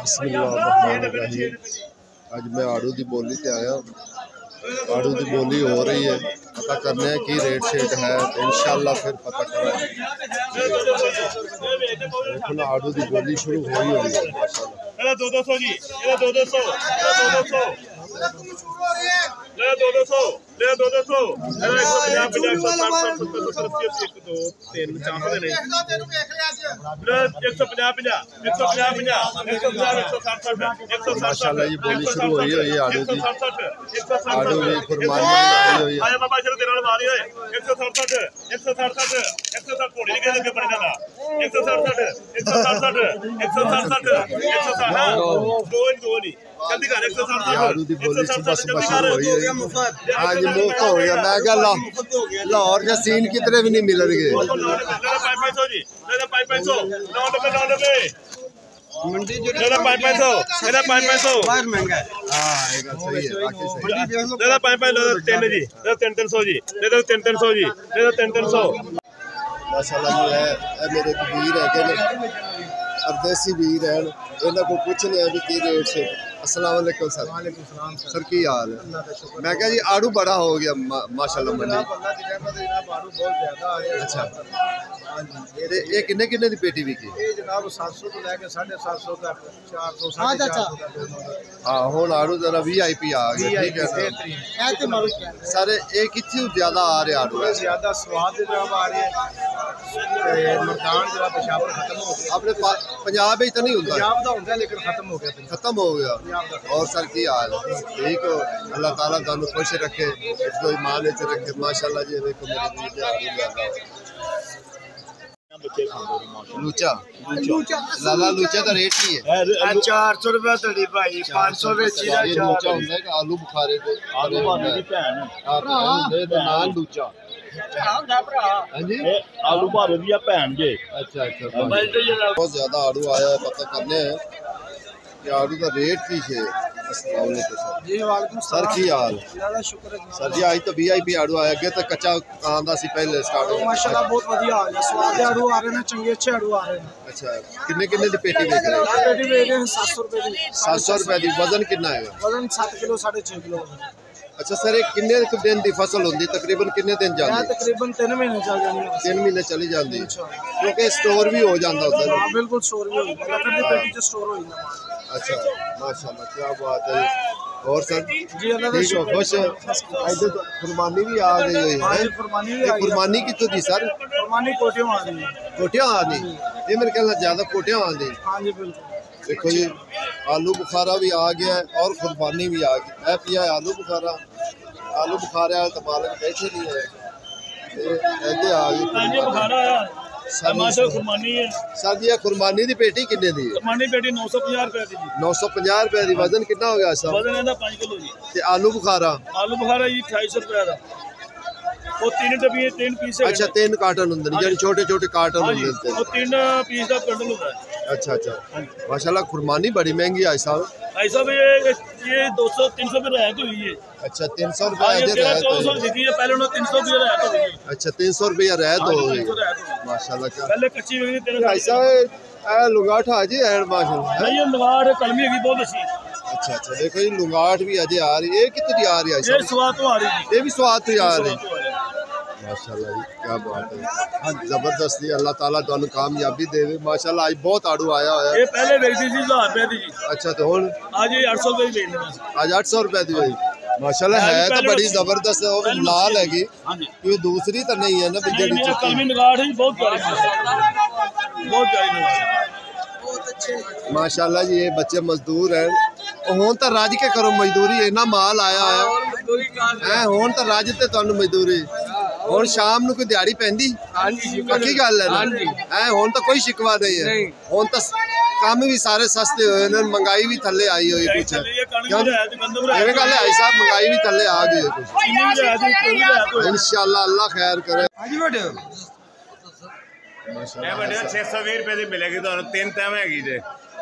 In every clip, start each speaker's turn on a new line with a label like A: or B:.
A: बिस्मिल्लाहिर्रहमानिर्रहीम। आज मैं आड़ू की बोली से आया। आड़ू की बोली हो रही है, पता करने है कि रेट शेट है तो इंशाल्लाह फिर पता करें। देखो आड़ू की बोली शुरू हो ही हुई है माशाल्लाह।
B: 200 जी, 200 ले 200 ले 200 ले 150
A: माशाल्लाह ये बोली शुरू हुई है आड़ू की। आड़ू भी कुर्बानी हुई है।
B: आया बाबा चलो तेरे नाल मारी होए 167 167 घोड़ी के लगे पड़े ना 167 दो नहीं जल्दी कर 167
A: आड़ू की बोली सुबह सुबह शुरू हुई है। आज मुफ्त हो गया। मैं क्या लाहौर के सीन कितने भी नहीं मिलेंगे।
B: 500 जी 500 990 मंडी जो 500 ਇਹਦਾ 500 ਬਾਹਰ ਮਹਿੰਗਾ ਹੈ।
A: हां आएगा सही है बाकी सही।
B: ਇਹਦਾ 500 3 जी ਇਹਦਾ 300 जी ਇਹਦਾ 300 जी ਇਹਦਾ 300
A: माशाल्लाह जो है मेरे वीर है कि परदेसी वीर है इन्होंने को पूछने भी की रेट से। अस्सलाम वालेकुम सर।
C: वालेकुम सलाम
A: सर की हाल है? मैं क्या जी आड़ू बड़ा हो गया माशाल्लाह मंडी।
C: आड़ू बहुत ज्यादा आ गया।
A: अच्छा ये किन्ने किन्ने दी पेटी बिकी?
C: ये जनाब 700 तो लेके 750 तक 400 450।
A: हां हुन आड़ू जरा वीआईपी आ गया। ठीक है सर ये कितनी ज्यादा आ रहे आड़ू?
C: ज्यादा स्वाद जनाब आ रहे हैं। मर्दान जरा पेशावर खत्म हो गया।
A: अपने पंजाब में तो नहीं होता?
C: पंजाब दा होंदा लेकिन खत्म हो गया।
A: खत्म हो गया। और सर की हाल है? ठीक हो? अल्लाह ताला तुहानू खुश रखे, इसको ईमान विच रखे माशाल्लाह जी। देखो मेरे वीर दे आड़ू ज्यादा लूचा लाला लूचा का रेट की है?
C: 400 रुपए तड़ी भाई 500 बेची दा।
A: ये लूचा ਹੁੰਦਾ है कि आलू बुखारे को
B: आलू भाने दी भैन
A: दे नाल लूचा। हां जी
B: आलू भारे दी भैन जे।
A: अच्छा अच्छा बहुत ज्यादा आड़ू आया है। पता करने हैं कि आड़ू का रेट की है। अस्सलाम वालेकुम
C: जी वालेकुम
A: सर की हाल?
C: ज्यादा शुक्र है
A: सर जी आज तो वीआईपी आड़ू आया गया तो कच्चा आंदा सी पहले स्टार्ट हो।
C: माशाल्लाह बहुत बढ़िया आ गया। स्वाद आड़ू आ रहे हैं, चंगे अच्छे आड़ू आ रहे हैं।
A: अच्छा किन्ने किन्ने दी पेटी बेच रहे हो?
C: पेटी बेच रहे हैं 700 रुपए की।
A: 700 रुपए दी। वजन कितना है?
C: वजन 7 किलो 6.5 किलो।
A: अच्छा सर ये किन्ने दिन दी फसल होंदी? तकरीबन किन्ने दिन जाती?
C: तकरीबन 3 महीने चल जानी है।
A: 3 महीने चली जाती क्योंकि स्टोर भी हो जाता होता है।
C: हां बिल्कुल स्टोर भी हो जाता है। लकड़ी पेटी से स्टोर हो जाता है।
A: अच्छा माशाल्लाह क्या बात है। और सर
C: जी अल्लाह का
A: ठीक हो? खुश है? इधर तो कुर्बानी भी आ गई हुई है।
C: कुर्बानी भी
A: कुर्बानी कितनी दी सर?
C: कुर्बानी कोटियों आ रही है।
A: कोटियां आ गई? ये मेरे ख्याल ज्यादा कोटियां आ गई।
C: हां जी बिल्कुल।
A: देखो जी आलू बुखारा भी आ गया है और कुर्बानी भी आ गई। है पिया आलू बुखारा। आलू बुखारे वाले तो मालिक बैठे नहीं है। ऐसे आ गई
B: कुर्बानी है।
A: सर जी कुर्बानी दी पेटी किन्ने दी?
B: कुर्बानी पेटी 950 रुपए दी।
A: 950 रुपए दी। वजन कितना हो गया सर?
B: वजन ਇਹਦਾ 5 किलो जी।
A: ते आलू बुखारा?
B: आलू बुखारा जी 250 रुपए ਦਾ। ਉਹ 3 ਡੱਬੀਆਂ 3 ਪੀਸ ਹੈ।
A: अच्छा 3 कार्टन ਹੁੰਦੇ ਨੇ ਜਿਹੜੇ छोटे छोटे कार्टन ਹੁੰਦੇ ਨੇ।
B: ਉਹ 3 पीस ਦਾ ਬੰਡਲ ਹੁੰਦਾ है।
A: अच्छा अच्छा माशाल्लाह कुर्बानी बड़ी महंगी है साहब।
B: ऐसा भी ये 200 300 पे रियायत हुई है।
A: अच्छा 300 रुपए रियायत हुई है।
B: 400 दी थी पहले उन्होंने 300 की रियायत हुई है।
A: अच्छा 300 रुपए रियायत हो गई माशाल्लाह। क्या
B: पहले कच्ची हुई थी
A: ऐसा लुंगाट हाजी है माशाल्लाह।
B: नहीं ये लुंगाट कलमी है बहुत अच्छी।
A: अच्छा अच्छा देखो ये लुंगाट भी अजय आ रही है। कितनी आ रही है?
B: ये स्वाद तो आ रही है।
A: ये भी स्वाद तो आ रही है माशाल्लाह जी क्या बात है। हाँ जबरदस्त जी अल्लाह ताला तुहानू कामयाबी देवे माशाल्लाह। आज बहुत आड़ू आया हुआ है।
B: ये पहले बेचती थी 1000 रुपए दी।
A: अच्छा तो हुन
B: आज ये 800 रुपए की बेच रहे
A: आज 800 रुपए दी भाई माशाल्लाह। है तो बड़ी जबरदस्त है। वो भी लाल हैगी कोई दूसरी तो नहीं है ना जेडी
B: कलमी निगाड़ है बहुत प्यारी बहुत प्यारी
A: माशाल्लाह जी। ये बच्चे मजदूर हैं हुन तो रज के करो मजदूरी। इन्ना माल आया है हुन तो रज ते तुहानू मजदूरी। और शाम को कोई दिहाड़ी पैंदी? पक्की गल है ना? हुन तो कोई शिकवा नहीं है। हुन तो काम भी सारे सस्ते हुए ने। महंगाई भी थले आई हुई कुछ गल है आई साहब। महंगाई भी थले आ गई है कुछ। इंशाल्लाह अल्लाह खैर करे।
B: माशाल्लाह 620 रुपए दी मिलेगी तुहानू 3 टाइम हैगी जे।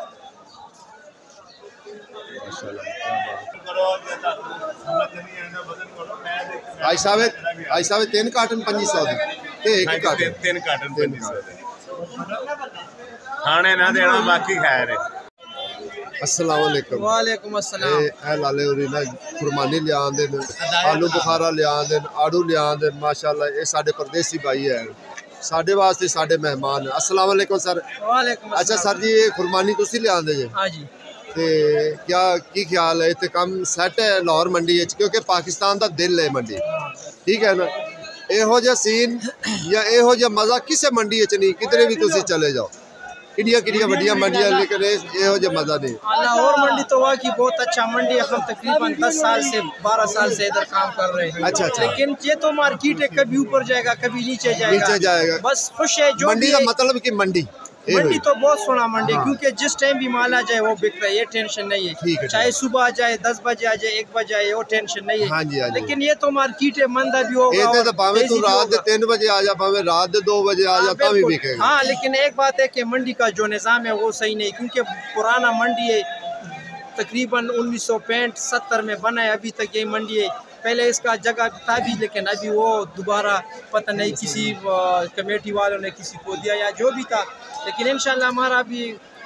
A: आई साहब 3 कार्टन 2500 ते 1 कार्टन
B: 3 कार्टन 2500 खाने ना देना बाकी खैर है।
A: अस्सलाम वालेकुम।
D: वालेकुम अस्सलाम।
A: ए लाले होरी ना कुर्बानी ले आंदे ने, आलू बुखारा ले आंदे ने, आड़ू ले आंदे ने, माशाल्लाह ये साडे परदेसी भाई है, साडे वास्ते साडे मेहमान है। अस्सलाम वालेकुम सर।
D: वालेकुम
A: अच्छा सर जी, ये कुर्बानी तुसी ले आंदे जे?
D: हाँ जी।
A: ते क्या की ख्याल है, इत्थे कम सैट है लाहौर मंडी विच, क्योंकि पाकिस्तान दा दिल है मंडी, ठीक है ना? इहो जिहा सीन या इहो जिहा मज़ा किसे मंडी विच नहीं, किधरे भी तुसी चले जाओ, किडिया किडिया वड्डियां मंडियां, लेकिन इहो जिहा मज़ा नहीं।
D: लाहौर मंडी तो वाकई बहुत अच्छा मंडी है, हम तकरीबन 10 साल से 12 साल से इधर काम कर रहे हैं।
A: अच्छा अच्छा।
D: लेकिन ये तो मार्केट है, कभी ऊपर जाएगा कभी नीचे जाएगा, बस खुश है जो
A: मंडी का मतलब कि मंडी
D: तो बहुत सोना मंडी है, क्योंकि जिस टाइम भी माल आ जाए वो बिक रहा है, ये टेंशन नहीं है। चाहे सुबह आ जाए, 10 बजे आ जाए, 1 बजे आए, वो टेंशन नहीं है।
A: हाँ जी, हाँ जी।
D: लेकिन ये तो मार्केट है, मंदा भी होगा
A: तो भावे तू रात 3 बजे आ जा, भावे रात 2 बजे आ जा, तभी बिकेगा।
D: हाँ, लेकिन एक बात है कि मंडी का जो निज़ाम है वो सही नहीं, क्योंकि पुराना मंडी है, तकरीबन 1965-70 में बना है, अभी तक ये मंडी है। पहले इसका जगह था भी, लेकिन अभी वो दोबारा पता नहीं किसी कमेटी वालों ने किसी को दिया या जो भी था, लेकिन इंशाल्लाह हमारा भी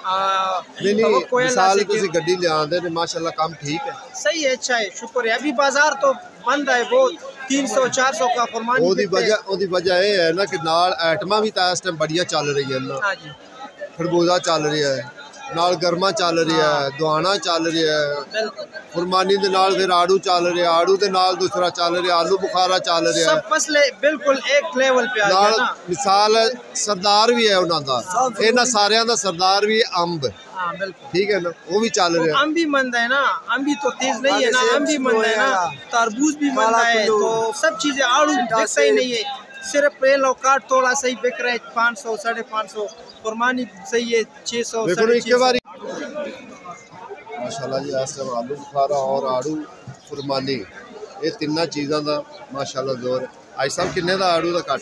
A: मिसाल तुसी गड्डी ले आंदे ने, माशाल्लाह काम ठीक है,
D: सही है, अच्छा है, शुक्र है। अभी बाजार तो बंद है, वो 300-400 का फरमान।
A: ओदी वजह ये है ना कि नाल आइटमां भी इस टाइम बढ़िया चल रही है ना।
D: हाँ जी।
A: खरबूजा चल रही है, नाल गर्मा चल रही है, दुआना चल रही है, कुर्बानी दे नाल फिर आड़ू चल रहा है, आड़ू दे नाल दूसरा चल रहा है, आलू बुखारा चल रहा है,
D: सब फसले बिल्कुल एक लेवल पे आ गए ना।
A: मिसाल सरदार भी है उन्हां दा, इन्हां सारियां दा सरदार भी अम्ब,
D: हाँ बिल्कुल,
A: ठीक है ना, वो भी चल रहा है।
D: अम्ब भी मंद है ना, अम्ब भी तो तेज नहीं है ना, अम्ब भी मंद है ना, तरबूज भी मंद है, तो सब चीजें, आड़ू बिकता ही नहीं है, सिर्फ पेल और काट थोड़ा सही बिक रहा है, 500 550, कुर्बानी सही है 600
A: 650। माशाल्लाह जी, इस टाइम आलू बुखारा और आड़ू कुर्बानी, ये तिना चीज़ों का माशाल्लाह जोर। आज साहब किन्ने दा आड़ू दा कट?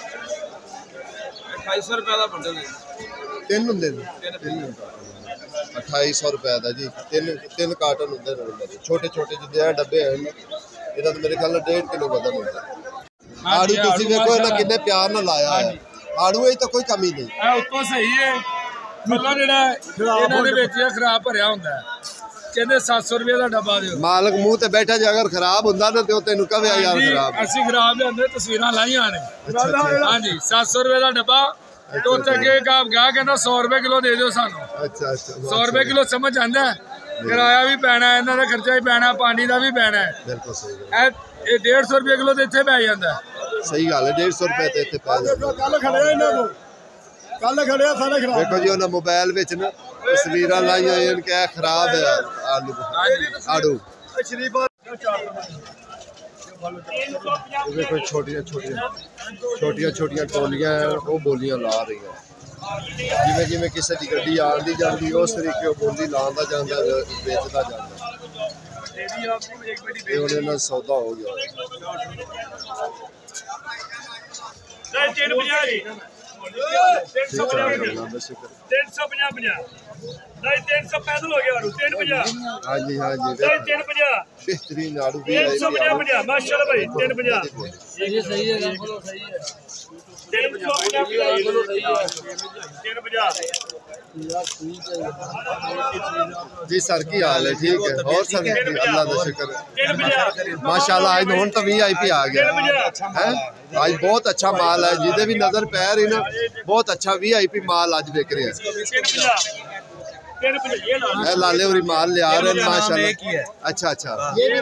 D: 2800 रुपए का बंडल है,
A: 3 होंदे ने, 2800 रुपए का जी, 3 कार्टन होंदे ने, छोटे छोटे जिद्दे डब्बे हैं, इन्हां दा मेरे ख्याल 1.5 किलो वजन होंदा। आड़ू तुसी देखो इन्हां किन्ने प्यार नाल लाया है, आड़ू ही तो कोई कमी नहीं
E: है, उत्तों सही है, मतलब ਜਿਹੜਾ ਇਹਨਾਂ ਦੇ ਵਿੱਚ ਇਹ ਖਰਾਬ ਭਰਿਆ ਹੁੰਦਾ ਹੈ, ਕਹਿੰਦੇ 700 ਰੁਪਏ ਦਾ ਡੱਬਾ ਦਿਓ।
A: ਮਾਲਕ ਮੂੰਹ ਤੇ ਬੈਠਾ ਜੇ ਅਗਰ ਖਰਾਬ ਹੁੰਦਾ ਨਾ ਤੇ ਉਹ ਤੈਨੂੰ ਕਹਵੇ ਯਾਰ ਖਰਾਬ,
E: ਅਸੀਂ ਖਰਾਬ ਲਿਆਂਦੇ, ਤਸਵੀਰਾਂ ਲਾਈਆਂ ਨੇ। ਹਾਂਜੀ 700 ਰੁਪਏ ਦਾ ਡੱਬਾ, तो अगे गा कहना 100 रुपए किलो दे दो सानू। अच्छा 100 रुपए किलो समझ आंदा है, किराया भी पैना है, इन्हां दा खर्चा भी पैना, पानी का भी पैना है। बिल्कुल सही है, 150 रुपए किलो तो इत्थे पै जांदा है। सही गल है, 150 रुपए ते इत्थे पै जांदा। कल खड़े इन्हां को, कल खड़े सारे खराब। देखो जी उन्हां मोबाइल विच ना तस्वीरां लाई होई हैं कि खराब है आड़ू शरीफ। देखो छोटिया छोटिया टोलियां वो बोलियां ला रही हैं, जिमें जिमें किसी की गड्डी आती जाती उस तरीके बोली लाता जाता, बेचता जाता, ये सौदा हो गया। हाँ जी हाँ जी, बेहतरीन आड़ू भी माशाल्लाह भाई, 350 सही है, जी सर की हाल है? ठीक है, और सर अल्लाह का शुक्र माशाल्लाह। आज हुण तो VIP आ गया है, आज बहुत अच्छा माल है, जिदे भी नजर पै रही ना बहुत अच्छा VIP माल आज बिक रहा है। लाले और माल ले आ रहे हैं माशाल्लाह। अच्छा अच्छा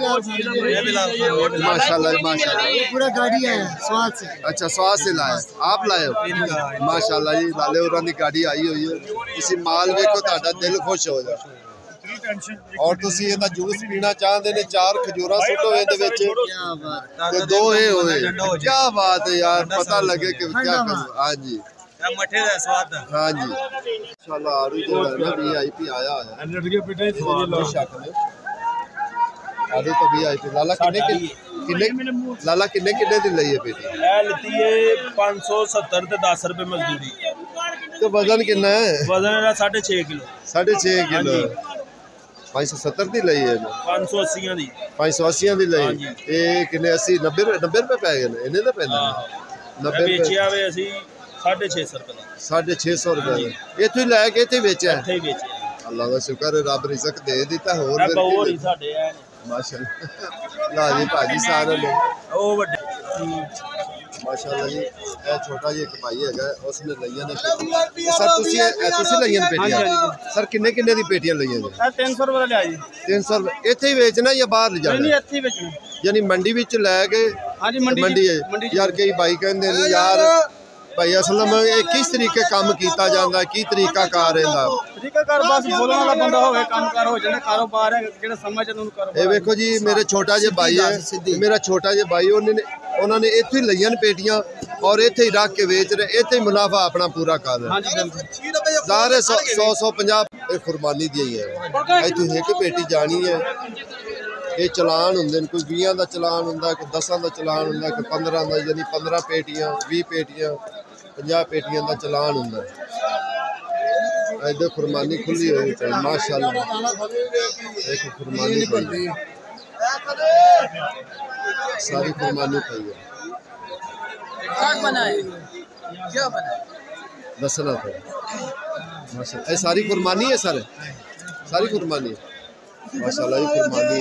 E: माशाल्लाह माशाल्लाह,
F: पूरा गाड़ी है स्वाद से।
A: अच्छा स्वाद से लाए आप, लाए हो माशाल्लाह जी। लाले और की गाड़ी आई हुई है, इसी माल देखो ताड़ा दिल खुश हो जाए। और तुसी ਇਹਦਾ जूस पीना चाहते ने, 4 खजूरा सुटो ਇਹਦੇ ਵਿੱਚ ਤੇ 2 ਇਹ ਹੋਏ, क्या बात है यार, पता लगे कि क्या। हाँ जी
D: मठे का स्वाद।
A: हाँ जी इंशाल्लाह आड़ू जो है ना VIP आया है, आड़ू तो VIP। लाला किन्ने दिन लई है बेटी?
G: लेती है 570 ते 10 रुपए मजदूरी।
A: तो वजन कितना है?
G: वजन 6.5 किलो।
A: 6.5 किलो 570 दी लई है,
G: 580 दी
A: 580 दी लई। ये किन्ने 80 90 रुपए पै गए ने, इन्ने दा पैंदा 90
G: बेचिया वे असी 650 रुपए।
A: 650 रुपए इत्थों ही लै के इत्थे बेचा?
G: इत्थे ही बेचिया।
A: अल्लाह का शुक्र है, रब रिज़्क दे दिता होर फिर
G: और ही साडे है
A: माशाअल्लाह। ला जी भाजी सारे लोग
G: ओ वड्डे
A: माशाअल्लाह जी। ਇਹ ਛੋਟਾ ਜਿਹਾ ਇੱਕ ਭਾਈ ਹੈਗਾ, ਉਸਨੇ ਲਈਆਂ ਨੇ ਪੇਟੀਆਂ। ਸਰ ਤੁਸੀਂ ਲਈਆਂ ਨੇ ਪੇਟੀਆਂ? ਸਰ ਕਿੰਨੇ ਕਿੰਨੇ ਦੀ ਪੇਟੀਆਂ ਲਈਆਂ ਜੀ?
G: 300 रुपए लिया जी।
A: 300 रुपए। ਇੱਥੇ ਹੀ ਵੇਚਣਾ ਜਾਂ ਬਾਹਰ ਲਿਜਾਣਾ?
G: नहीं ਇੱਥੇ ਵੇਚਣਾ,
A: ਯਾਨੀ ਮੰਡੀ ਵਿੱਚ ਲੈ ਕੇ।
G: ਹਾਂਜੀ ਮੰਡੀ
A: ਹੈ ਯਾਰ। ਕਈ ਭਾਈ ਕਹਿੰਦੇ ਨੇ ਯਾਰ ਭਾਈ ਅਸਲ ਵਿੱਚ ਇਹ ਕਿਸ ਤਰੀਕੇ ਕੰਮ ਕੀਤਾ ਜਾਂਦਾ, ਕੀ ਤਰੀਕਾ ਕਾਰ ਇਹਦਾ?
G: ਤਰੀਕਾਕਾਰ ਬਸ ਬੋਲਣ ਵਾਲਾ ਬੰਦਾ ਹੋਵੇ, ਕੰਮਕਾਰ ਹੋ ਜਾਣਾ, ਕਾਰੋਬਾਰ ਹੈ ਜਿਹੜਾ ਸਮਝ ਉਹਨੂੰ ਕਾਰੋਬਾਰ।
A: ਇਹ ਵੇਖੋ ਜੀ ਮੇਰੇ ਛੋਟਾ ਜਿਹਾ ਭਾਈ ਹੈ, ਮੇਰਾ ਛੋਟਾ ਜਿਹਾ ਭਾਈ, ਉਹਨਾਂ ਨੇ ਇੱਥੇ ਹੀ ਲਈਆਂ ਨੇ ਪੇਟੀਆਂ ਔਰ ਇੱਥੇ ਹੀ ਰੱਖ ਕੇ ਵੇਚ ਰਹੇ, ਇੱਥੇ ਹੀ ਮੁਨਾਫਾ ਆਪਣਾ ਪੂਰਾ ਕਰ ਰਹੇ। ਸਾਰੇ 100-150 ਇਹ ਕੁਰਬਾਨੀ ਦੀ ਹੀ ਹੈ। ਇੱਥੋਂ ਇੱਕ ਪੇਟੀ ਜਾਣੀ ਹੈ। ਇਹ ਚਲਾਨ ਹੁੰਦੇ ਨੇ, ਕੋਈ 20 ਦਾ ਚਲਾਨ ਹੁੰਦਾ, ਕੋਈ 10 ਦਾ ਚਲਾਨ ਹੁੰਦਾ, ਕੋਈ 15 ਦਾ, ਯਾਨੀ 15 ਪੇਟੀਆਂ, 20 ਪੇਟੀਆਂ, 50 ਪੇਟੀਆਂ ਦਾ ਚਲਾਨ ਹੁੰਦਾ। ਇੱਧਰ ਕੁਰਬਾਨੀ ਖੁੱਲੀ ਹੋਈ ਹੈ ਮਾਸ਼ਾਅੱਲਾ। ਦੇਖੋ ਕੁਰਬਾਨੀ ਪਈ, सारी कुर्बानी पई है। दसना तो माशाअल्लाह ये सारी कुर्बानी है सर, सारी कुर्बानी माशाअल्लाह। ये कुर्बानी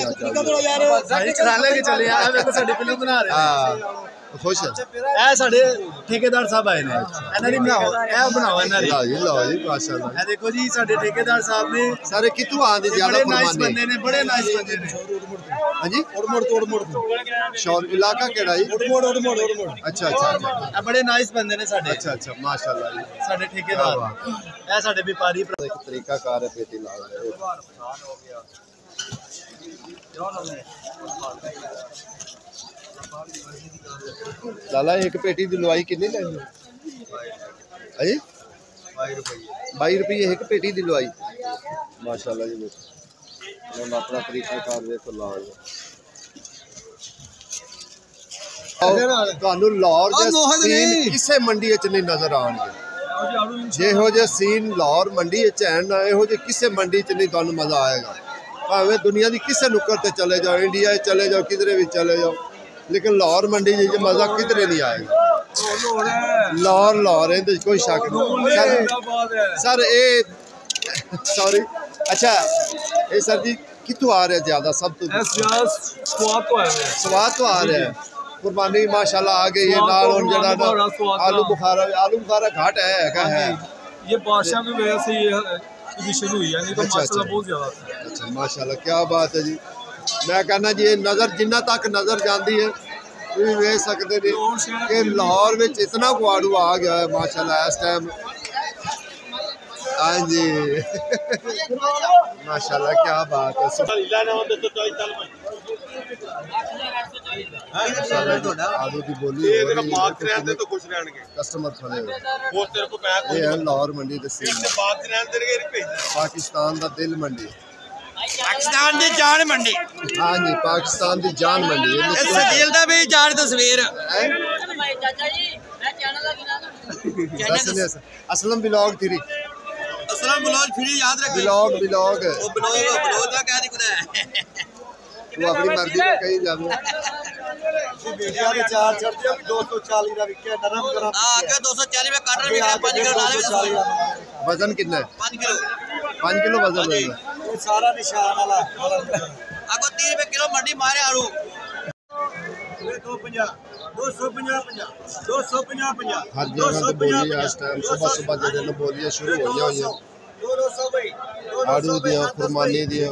A: खुश है।
C: ਇਹ ਸਾਡੇ ਠੇਕੇਦਾਰ ਸਾਹਿਬ ਆਏ ਨੇ, ਇਹਨਾਂ ਦੀ ਬਣਾਓ, ਇਹ ਬਣਾਓ ਇਹਨਾਂ ਦੀ।
A: ਲਓ ਜੀ ਮਾਸ਼ਾਅल्लाह।
C: ਇਹ ਦੇਖੋ ਜੀ ਸਾਡੇ ਠੇਕੇਦਾਰ ਸਾਹਿਬ ਨੇ
A: ਸਾਰੇ ਕਿੱਥੋਂ ਆਂਦੇ ਜ਼ਿਆਦਾ ਕੁਰਬਾਨੀ
C: ਬੰਦੇ ਨੇ, ਬੜੇ ਨਾਈਸ ਬੰਦੇ ਨੇ।
A: ਹਾਂਜੀ ਉੜਮੁੜ ਸ਼ੌਰ ਇਲਾਕਾ ਕਿਹੜਾ ਜੀ?
C: ਉੜਮੁੜ।
A: ਅੱਛਾ।
C: ਇਹ ਬੜੇ ਨਾਈਸ ਬੰਦੇ ਨੇ ਸਾਡੇ।
A: ਅੱਛਾ ਮਾਸ਼ਾਅल्लाह ਜੀ।
C: ਸਾਡੇ ਠੇਕੇਦਾਰ, ਇਹ ਸਾਡੇ ਵਪਾਰੀ।
A: एक तरीका कार है पेटी ला लाला। एक पेटी की लुआई कितनी लेनी है जी? 22 रुपये एक पेटी की लुआई माशाअल्लाह जी। हम अपना तरीका कार देखो ला ਤੁਹਾਨੂੰ ਲਾਹੌਰ ਦੇ ਸੀਨ ਕਿਸੇ ਮੰਡੀ ਵਿੱਚ ਨਹੀਂ ਨਜ਼ਰ ਆਉਣਗੇ। ਜਿਹੋ ਜਿਹੇ ਸੀਨ ਲਾਹੌਰ ਮੰਡੀ ਵਿੱਚ ਹਨ ਨਾ, ਇਹੋ ਜਿਹੇ ਕਿਸੇ ਮੰਡੀ 'ਚ ਨਹੀਂ ਤੁਹਾਨੂੰ ਮਜ਼ਾ ਆਏਗਾ। ਭਾਵੇਂ ਦੁਨੀਆ ਦੀ ਕਿਸੇ ਨੁੱਕਰ ਤੇ ਚਲੇ ਜਾਓ, ਇੰਡੀਆ 'ਚ ਚਲੇ ਜਾਓ, ਕਿਧਰੇ ਵੀ ਚਲੇ ਜਾਓ, लेकिन लाहौर मंडी जी मज़ा किधरे नहीं आएगा। लाहौर है कोई शक नहीं। सर ये सॉरी अच्छा ये सर जी कितों आ रहे ज़्यादा सब तो स्वाद तो आ रहा है। कुर्बानी माशाल्लाह आ गई है नाल जड़ा आलू बुखारा घाट है
E: ये बादशाह में वैसे ये शुरू हुई है, नहीं तो माशाल्लाह बहुत ज़्यादा।
A: अच्छा माशाल्लाह क्या बात है जी। मैं कहना जी नज़र जिन्ना तक नज़र जाती है तुम वेख सकते हैं कि लाहौर में इतना गुआड़ू आ गया है माशाल्लाह इस टाइम। हाँ जी माशाल्लाह क्या बात है। आलू की बोली कस्टमर खड़े हुए लाहौर मंडी पाकिस्तान का दिल मंडी,
D: पाकिस्तान दी जान मंडी।
A: हाँ जी पाकिस्तान दी जान मंडी।
D: इस जेल दा भी जान तस्वीर
A: Aslam blog three
D: Aslam blog free याद रख
A: ब्लॉग
D: वो ब्लॉग दा क्या दिखदा है
A: तू अपनी मर्जी से कहीं जावे।
C: बेटियां दे 4 चढ़ते 240 दा विके नरम गरम
D: आगे 240 में काटर भी 5 किलो डाले।
A: वजन कितना है? 5 किलो वजन है।
C: ये सारा निशान वाला
D: आगो 30 रुपए किलो मंडी मारे आलू
C: 250
A: हर जगह तो बोली इस टाइम सुबह जब बोलियां शुरू हो गई आड़ू दिया कुर्बानी दिया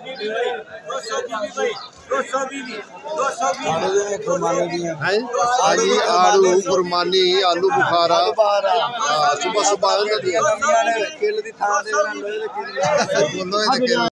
A: आड़ू कुर्बानी आलू बुखारा सुबह